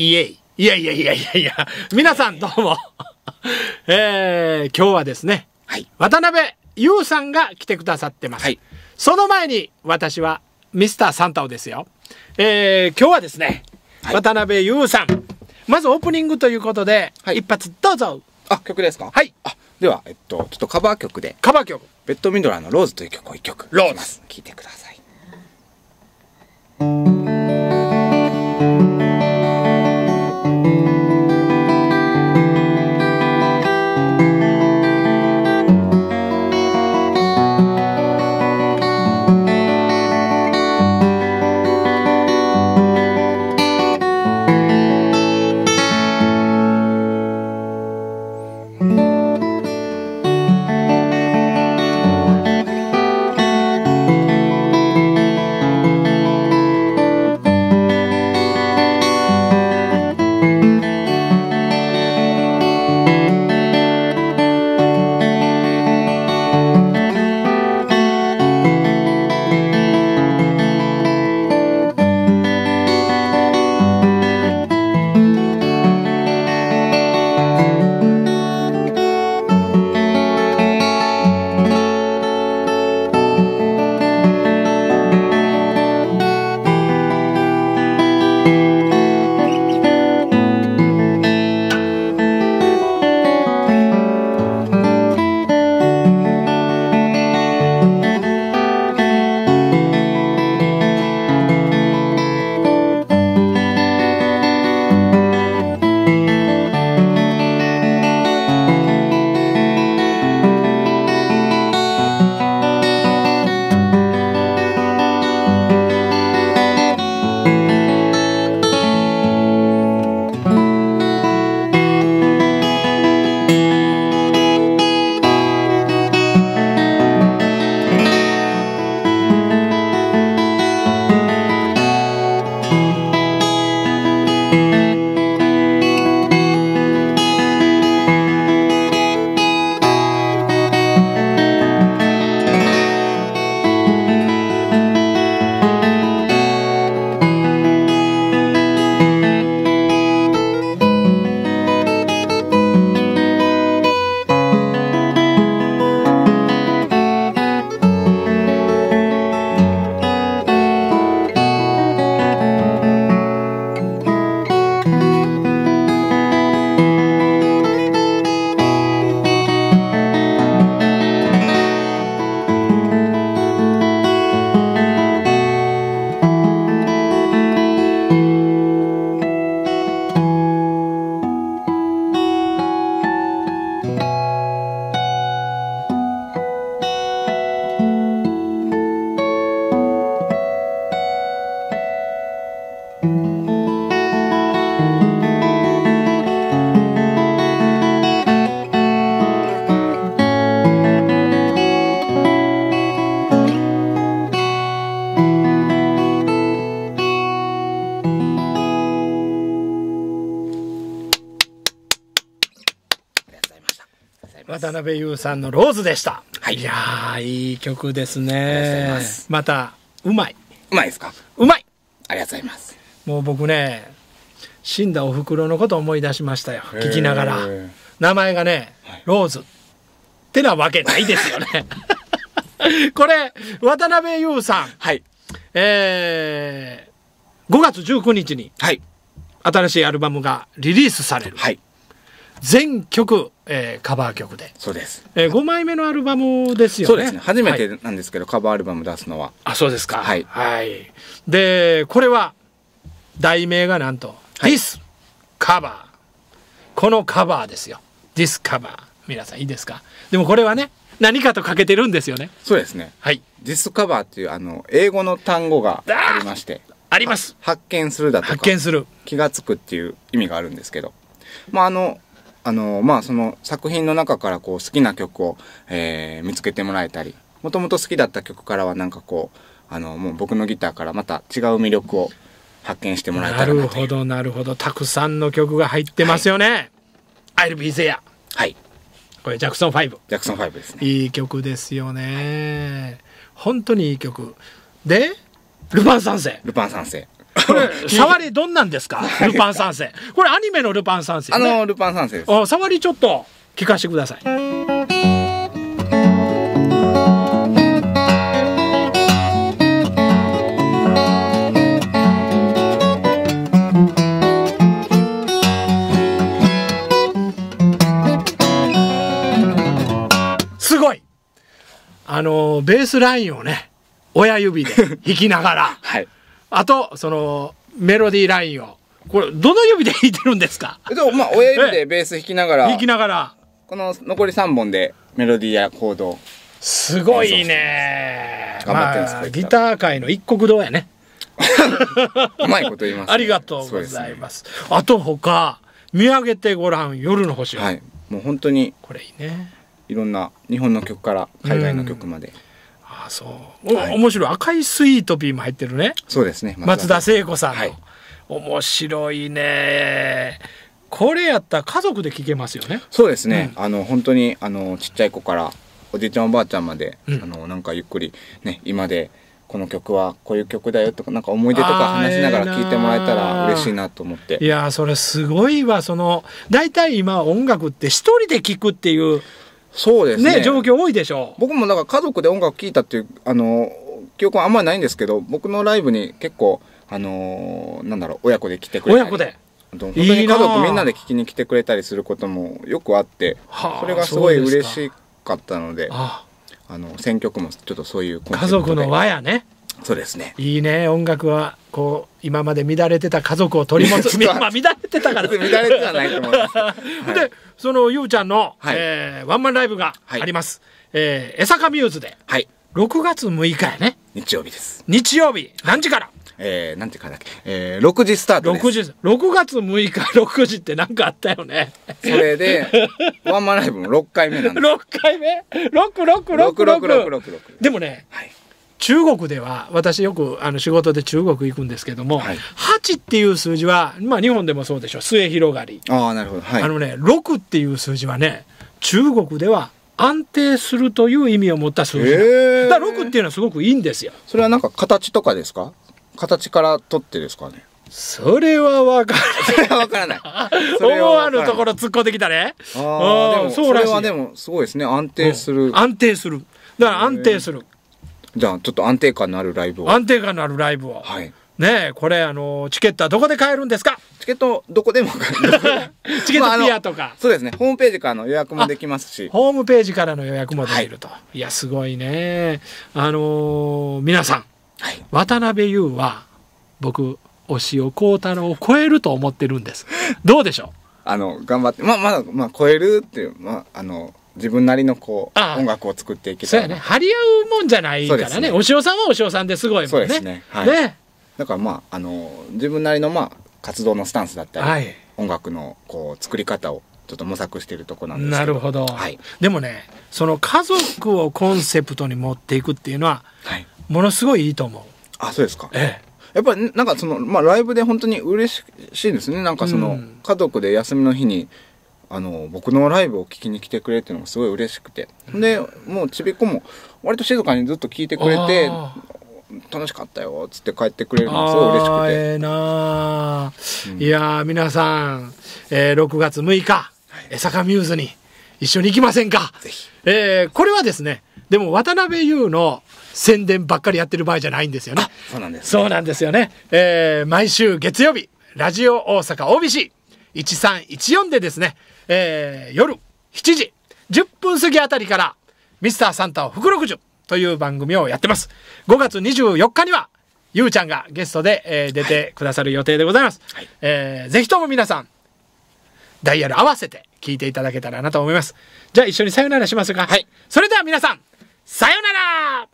イエイ。いやいやいやいやいや、皆さんどうも。今日はですね、 はい、 渡辺優さんが来てくださってます。 はい、 その前に私はミスターサンタオですよ。今日はですね、はい、渡辺優さん、まずオープニングということで、はい、一発どうぞ。 あ、曲ですか？ はい。 あ、ではちょっとカバー曲で、 カバー曲、 ベッドミドラーのローズという曲を一曲ローズ聴いてください。 渡辺優さんのローズでした。 はい、 いやー、いい曲ですね。またうまい。 うまいですか？ うまい。 ありがとうございます。 もう僕ね、死んだお袋のことを思い出しましたよ、聞きながら。名前がね、はい、ローズってなわけないですよね。これ渡辺優さん、 はい、 5月19日に新しいアルバムがリリースされる。 はい、 全曲、カバー曲で。 そうです。 5枚目のアルバムですよね。 そうですね。初めてなんですけど、はい、カバーアルバム出すのは。 あ、そうですか。 はい。 はい。で、これは題名がなんと、 はい、 This Cover。このカバーですよ。This Cover。皆さんいいですか？でもこれはね、何かとかけてるんですよね。 そうですね。 はい。 This Cover っていう英語の単語がありまして。 あります。 発見するだとか。 発見する。 気がつくっていう意味があるんですけど。まあまあその作品の中からこう好きな曲を、見つけてもらえたり、もともと好きだった曲からはなんかこうもう僕のギターからまた違う魅力を発見してもらえたらなという。 なるほどなるほど。たくさんの曲が入ってますよね。はい、I'll be there。 はい。 これジャクソン5。 ジャクソン5ですね。 いい曲ですよね。本当にいい曲で、ルパン三世。 ルパン三世。 これ触りどんなんですか？ルパン三世。これアニメのルパン三世、ね。 ルパン三世です。 触りちょっと聞かせてください。すごい。ベースラインをね、親指で弾きながら、 はい。 あとそのメロディーラインをこれどの指で弾いてるんですか？ まあ親指でベース弾きながら、 弾きながら、 この残り3本でメロディーやコードを。 すごいね。 頑張ってます、 まあ、ギター界の一国道やね。 うまいこと言います、ね。 ありがとうございます。あと他見上げてごらん夜の星を。 はい。もう本当にこれいいね。 いろんな日本の曲から海外の曲まで。 ああそう。面白い。赤いスイートピーも入ってるね。 そうですね。 松田聖子さんの。 はい、 面白いね。これやったら家族で聴けますよね。 そうですね。本当にちっちゃい子からおじいちゃんおばあちゃんまで、なんかゆっくりね、今でこの曲はこういう曲だよとか、なんか思い出とか話しながら聴いてもらえたら嬉しいなと思って。 いやそれすごいわ。大体今音楽って一人で聴くっていうそうですね、 状況多いでしょ。 僕もだから家族で音楽聴いたっていう記憶はあんまりないんですけど、僕のライブに結構なんだろう、親子で来てくれたり、 親子で本当に家族みんなで聴きに来てくれたりすることもよくあって、それがすごい嬉しかったので、選曲もちょっとそういう家族の輪やね。 そうですね。 いいね。音楽はこう今まで乱れてた家族を取り戻す。まあ乱れてたから乱れてはないと思います。はい、 でそのゆうちゃんの、 はい、 ワンマンライブがあります。江坂ミューズで、 はい、 6月6日やね。 日曜日です。 日曜日何時から？ 何時からだっけ、6時スタートです。 6月6日6時って何かあったよね。 それでワンマンライブも6回目なんです。 6回目 ?66666。でもね、はい、中国では私よく仕事で中国行くんですけども、はい、8っていう数字は、まあ、日本でもそうでしょ、末広がり。 ああなるほど、はい、 6っていう数字はね、中国では安定するという意味を持った数字だから6っていうのはすごくいいんですよ。 それはなんか形とかですか？形から取ってですかね？ それは分からない。思わぬところ突っ込んできたね。 ああ、でもそれはでもすごいですね。安定する。 安定する。だから安定する。 じゃあちょっと安定感のあるライブを。 安定感のあるライブを。はい。ねえ、これチケットはどこで買えるんですか？ チケットどこでも買える。 チケットピアとか。 そうですね。ホームページからの予約もできますし。 ホームページからの予約もできると。いやすごいね。皆さん、渡辺裕は僕押尾幸太郎を超えると思ってるんです。どうでしょう？ 頑張ってまだ超えるっていう自分なりの音楽を作っていけたら。 そうやね。張り合うもんじゃないからね。押尾さんは押尾さんですごいもんね。 そうですね。はい。ね。だから自分なりの活動のスタンスだったり、はい、音楽の作り方をちょっと模索しているところなんですけど。 なるほど。はい。でもね、その家族をコンセプトに持っていくっていうのは、はい、ものすごいいいと思う。 あ、そうですか。やっぱりなんかライブで本当に嬉しいですね。なんか家族で休みの日に僕のライブを聴きに来てくれっていうのがすごい嬉しくて、でもうちびっこも割と静かにずっと聴いてくれて楽しかったよっつって帰ってくれるのがすごい嬉しくて。 ええなあ、いやー皆さん、6月6日江坂ミューズに一緒に行きませんか？ぜひ。これはですね、でも渡辺裕の宣伝ばっかりやってる場合じゃないんですよね。 そうなんです、ね。 そうなんですよね。毎週月曜日ラジオ大阪 OBC1314 でですね、夜7時10分過ぎあたりからミスターサンタを福60という番組をやってます。5月24日にはゆうちゃんがゲストで、出てくださる予定でございます。はい、ぜひとも皆さんダイヤル合わせて聞いていただけたらなと思います。じゃあ一緒にさよならしますか。はい。それでは皆さんさよなら。